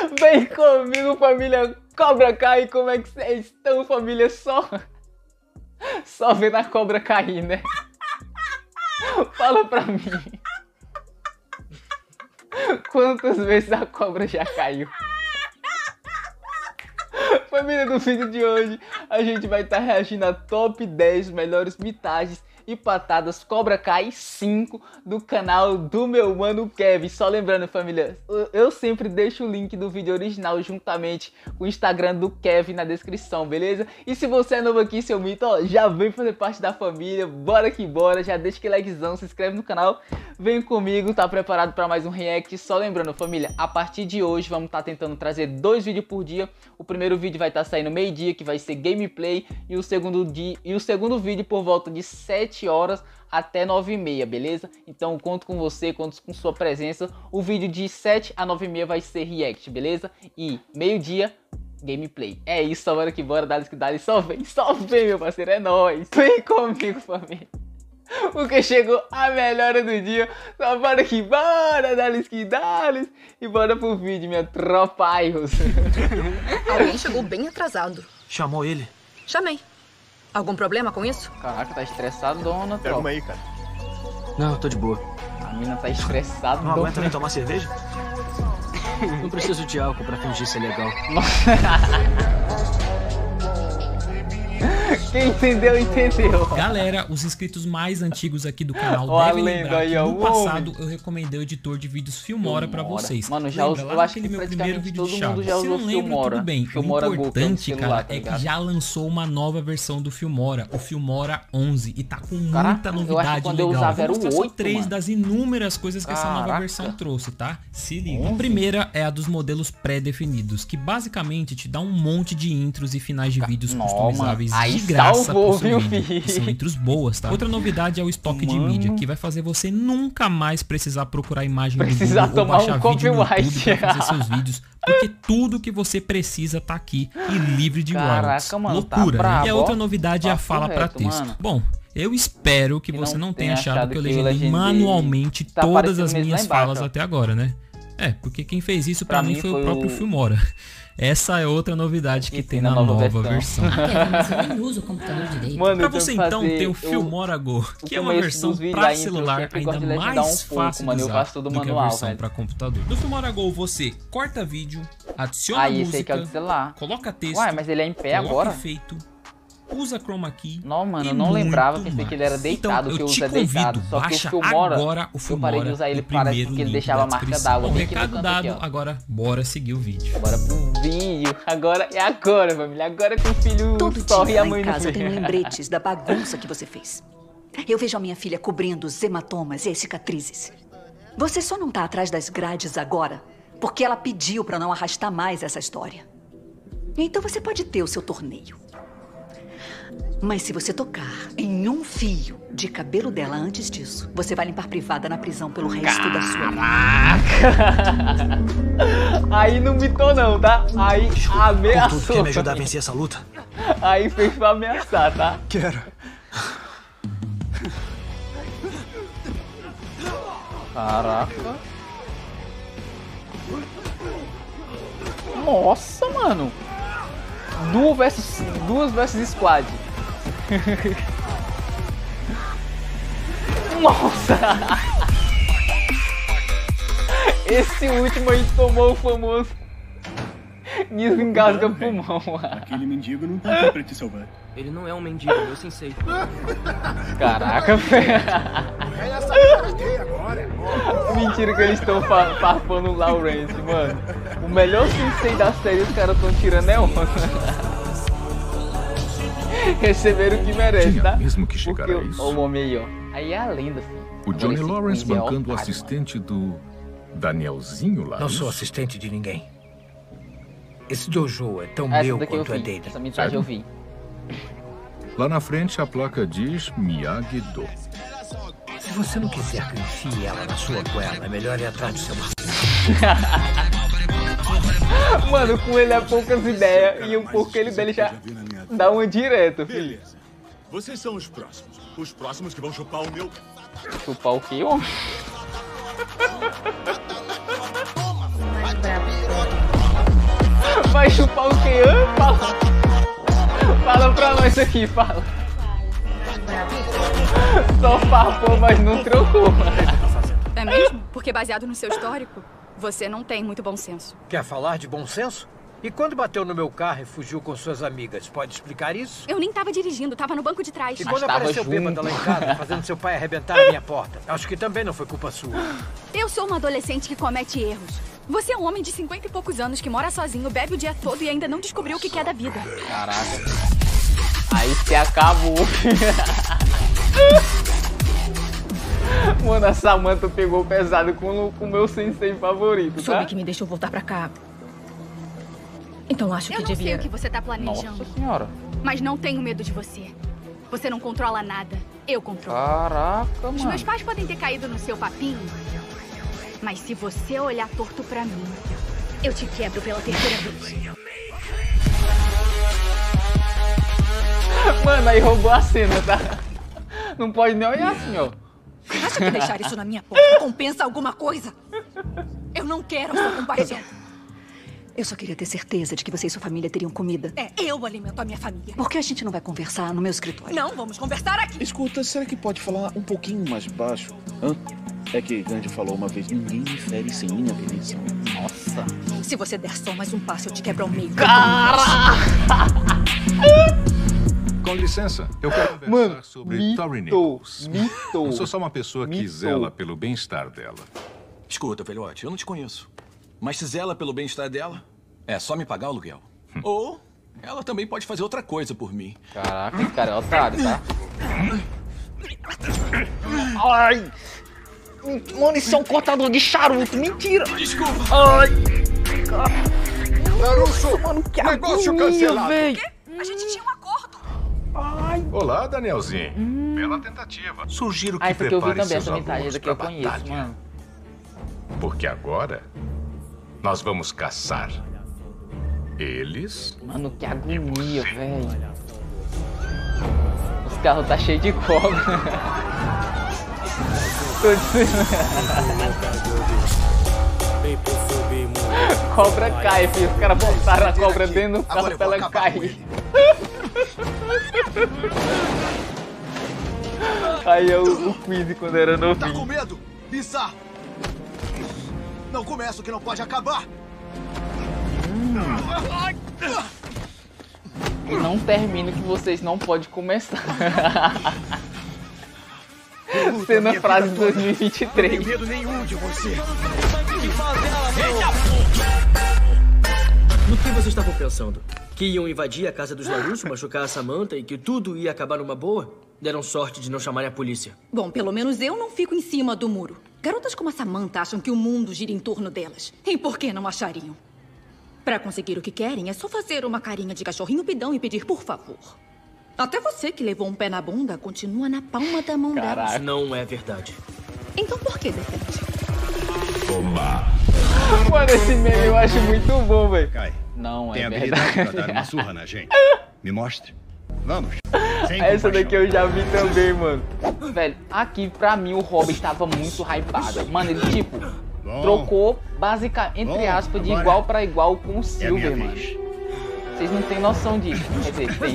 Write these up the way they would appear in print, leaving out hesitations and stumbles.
Vem comigo, família Cobra Kai. Como é que vocês estão, família? Só vendo a cobra cair, né? Fala pra mim. Quantas vezes a cobra já caiu? Família, do vídeo de hoje a gente vai estar reagindo a top 10 melhores mitagens e patadas Cobra Kai 5 do canal do meu mano Kevin. Só lembrando, família, eu sempre deixo o link do vídeo original juntamente com o Instagram do Kevin na descrição, beleza? E se você é novo aqui, seu mito, ó, já vem fazer parte da família, bora que bora, já deixa aquele likezão, se inscreve no canal, vem comigo, tá preparado para mais um react? Só lembrando, família, a partir de hoje vamos estar tentando trazer 2 vídeos por dia. O primeiro vídeo vai estar saindo meio-dia, que vai ser gameplay, e o segundo vídeo por volta de 7 horas até 9h30, beleza? Então conto com você, conto com sua presença. O vídeo de 7 a 9h30 vai ser react, beleza? E meio-dia, gameplay. É isso, bora que bora, dá-lhe que dá-lhe, só vem, meu parceiro, é nóis. Vem comigo, família, porque chegou a melhor hora do dia. Só bora que bora, dá-lhe que dá-lhe, e bora pro vídeo, minha tropaios. Alguém chegou bem atrasado. Chamou ele? Chamei. Algum problema com isso? Caraca, tá estressado, dona. Pega uma aí, cara. Não, tô de boa. A mina tá estressada. Não aguenta nem tomar cerveja? Não preciso de álcool pra fingir ser legal. Quem entendeu, entendeu. Galera, os inscritos mais antigos aqui do canal devem lembrar que no passado eu recomendei o editor de vídeos Filmora pra vocês. Mano, já eu acho que meu primeiro vídeo de chave. Se não lembra, tudo bem. O importante, cara, é que já lançou uma nova versão do Filmora, o Filmora 11, e tá com muita novidade legal. Vou mostrar só 3 das inúmeras coisas que essa nova versão trouxe, tá? Se liga. A primeira é a dos modelos pré-definidos, que basicamente te dá um monte de intros e finais de vídeos customizáveis de graça pro seu vídeo, que são intros boas, tá? Outra novidade é o estoque de mídia, que vai fazer você nunca mais precisar procurar imagem do Google ou baixar vídeo no YouTube pra fazer seus vídeos, porque tudo que você precisa tá aqui e livre de royalties. Loucura, tá, né? E a outra novidade é a fala pra texto. Mano. Bom, eu espero que você não tenha achado que eu legendei manualmente todas as minhas falas até agora, né? É, porque quem fez isso pra mim foi o próprio Filmora. Essa é outra novidade que tem na nova versão. Você nem usa o computador direito. Mano, pra você então ter o Filmora Go, que é uma versão para celular ainda mais fácil de usar do que a versão para computador. No Filmora Go você corta vídeo, adiciona música, coloca texto, uai, mas ele é em pé agora? Efeito, usa chroma key. Não, mano, eu não lembrava, pensei que ele era deitado, então, que eu uso é deitado. Só que o Filmora, agora o Filmora, eu parei de usar ele parece porque ele deixava a marca d'água. Bom, recado dado, aqui, agora bora seguir o vídeo. Bora pro vídeo. Agora é agora, família. Agora que o filho sorri e a mãe não vê. Todo dia lá em casa eu tenho lembretes da bagunça que você fez. Eu vejo a minha filha cobrindo os hematomas e as cicatrizes. Você só não tá atrás das grades agora porque ela pediu pra não arrastar mais essa história. Então você pode ter o seu torneio. Mas se você tocar em um fio de cabelo dela antes disso, você vai limpar privada na prisão pelo resto da sua vida. Aí não mitou não, tá? Aí ameaçou. Tudo quer me ajudar a vencer essa luta? Aí fez pra ameaçar, tá? Quero. Caraca. Nossa, mano. Duas versus squad. Nossa! Esse último aí tomou o famoso desengasga pulmão. Aquele mendigo não tá aqui pra te salvar. Ele não é um mendigo, meu sensei. Caraca, velho. Mentira que eles estão farpando o Lawrence, mano. O melhor sensei da série os caras estão tirando é onda. Receberam o que merece, tá? Mesmo que chegar a isso. O homem aí, ó. Aí é a lenda, filho. O Johnny Lawrence bancando o assistente do Danielzinho lá. Não sou assistente de ninguém. Esse Jojo é tão meu quanto é dele. Essa mensagem eu vi. Lá na frente a placa diz Miyagi-Do. Se você não quiser que eu enfie ela na sua goela, é melhor ir atrás do seu martelo. Mano, com ele é poucas ideias e um pouco ele dele já dá uma direta, filho. Vocês são os próximos. Os próximos que vão chupar o meu... Chupar o quê, homem? quer chupar o quê? Fala pra nós aqui, fala. Só farpou, mas não trocou. É mesmo? Porque baseado no seu histórico, você não tem muito bom senso. Quer falar de bom senso? E quando bateu no meu carro e fugiu com suas amigas, pode explicar isso? Eu nem tava dirigindo, tava no banco de trás. E quando apareceu bêbada lá em casa, fazendo seu pai arrebentar a minha porta? Acho que também não foi culpa sua. Eu sou uma adolescente que comete erros. Você é um homem de 50 e poucos anos que mora sozinho, bebe o dia todo e ainda não descobriu o que quer da vida. Caraca. Aí você acabou. Mano, a Samantha pegou pesado com o meu sensei favorito, tá? Soube que me deixou voltar pra cá. Então acho que devia... Eu não sei o que você tá planejando. Nossa senhora. Mas não tenho medo de você. Você não controla nada. Eu controlo. Caraca, mano. Os meus pais podem ter caído no seu papinho. Mas se você olhar torto pra mim, eu te quebro pela terceira vez. Mano, aí roubou a cena, tá? Não pode nem olhar assim, ó. Acha que deixar isso na minha porta compensa alguma coisa? Eu não quero a sua compaixão. Eu só queria ter certeza de que você e sua família teriam comida. Eu alimento a minha família. Por que a gente não vai conversar no meu escritório? Não, vamos conversar aqui. Escuta, será que pode falar um pouquinho mais baixo? Hã? É que Gandhi falou uma vez, ninguém me fere sem minha permissão. Nossa. Se você der só mais um passo, eu te quebro ao meio. Com licença, eu quero conversar sobre Tori Nichols. Eu sou só uma pessoa que zela pelo bem-estar dela. Escuta, velhote, eu não te conheço. Mas se zela pelo bem-estar dela, é só me pagar o aluguel. Ou ela também pode fazer outra coisa por mim. Caraca, esse cara é otário, tá? Ai! Mano, isso é um cortador de charuto, mentira! Desculpa! Ai! Larusso, mano, que negócio cancelado! Véi. A gente tinha um acordo. Ai! Olá, Danielzinho. Bela tentativa. Sugiro que porque eu vi prepare também seus essa metade que eu conheço, batalha. mano. Porque agora nós vamos caçar eles. Mano, que agonia, velho. Os carros tá cheio de cobra. Tô dizendo. Cobra cai, filho. Os caras botaram a cobra dentro do carro pra ela cair. Aí é o Quiz quando era novinho. Tá com medo? Bizarro! Não começa o que não pode acabar! E não termino que vocês não podem começar. Cena frase de 2023. Não tenho medo nenhum de você. No que vocês estavam pensando? Que iam invadir a casa dos Larusso, machucar a Samantha e que tudo ia acabar numa boa? Deram sorte de não chamarem a polícia. Bom, pelo menos eu não fico em cima do muro. Garotas como a Samantha acham que o mundo gira em torno delas. E por que não achariam? Pra conseguir o que querem, é só fazer uma carinha de cachorrinho pidão e pedir por favor. Até você que levou um pé na bunda continua na palma da mão delas. Isso não é verdade. Então por que defende? Toma! Mano, esse meme eu acho muito bom, velho. Cai. Não Tem é habilidade verdade. pra dar uma surra na gente? Me mostre. Vamos. Sem Essa compaixão. daqui eu já vi também, mano. Velho, aqui pra mim o Robin estava muito hypado. Mano, ele tipo trocou basicamente, entre aspas, de igual pra igual com o Silver, mano. Vocês não têm noção disso. Quer dizer, tem.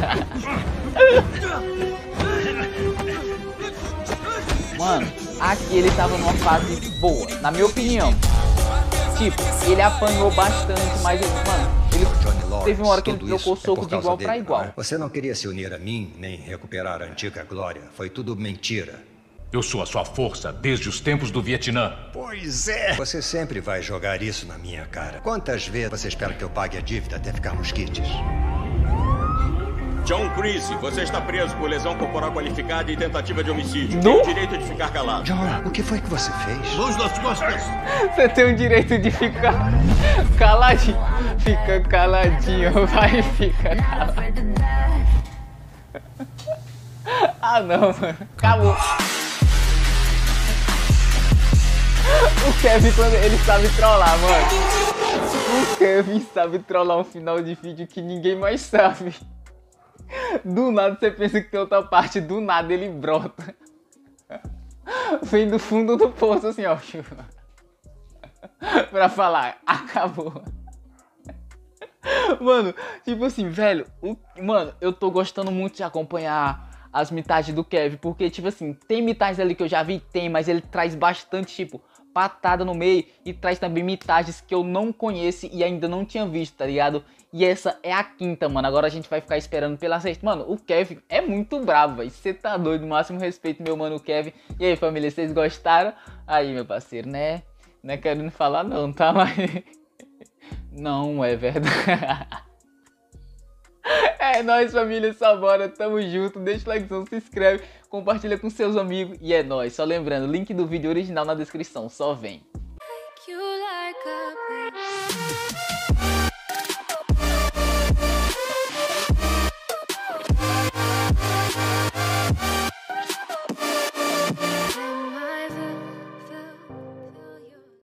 Mano, aqui ele tava numa fase boa, na minha opinião. Tipo, ele apanhou bastante, mas ele, mano, ele teve uma hora que ele trocou soco de igual pra igual. Você não queria se unir a mim, nem recuperar a antiga glória. Foi tudo mentira. Eu sou a sua força desde os tempos do Vietnã. Pois é. Você sempre vai jogar isso na minha cara. Quantas vezes você espera que eu pague a dívida até ficarmos quites? John Creasy, você está preso por lesão corporal qualificada e tentativa de homicídio. Tem o direito de ficar calado. John, o que foi que você fez? Mãos nas costas. Você tem o direito de ficar caladinho. Fica caladinho, vai, fica caladinho. Ah, não, mano. Acabou. O Kevin, quando ele sabe trollar, mano. O Kevin sabe trollar um final de vídeo que ninguém mais sabe. Do nada você pensa que tem outra parte, do nada ele brota. Vem do fundo do poço assim, ó. Pra falar, acabou. Mano, tipo assim, velho, mano, eu tô gostando muito de acompanhar as mitagens do Kevin, porque, tipo assim, tem mitagens ali que eu já vi, tem, mas ele traz bastante, tipo, patada no meio e traz também mitagens que eu não conheço e ainda não tinha visto, tá ligado? E essa é a quinta, mano. Agora a gente vai ficar esperando pela sexta. Mano, o Kevin é muito bravo, velho. Você tá doido. Máximo respeito, meu mano Kevin. E aí, família, vocês gostaram? Aí, meu parceiro, né? Não é querendo falar não, tá? Mas... não é verdade. É nóis, família. Só bora. Tamo junto. Deixa o likezão, se inscreve, compartilha com seus amigos. E é nóis. Só lembrando, link do vídeo original na descrição. Só vem.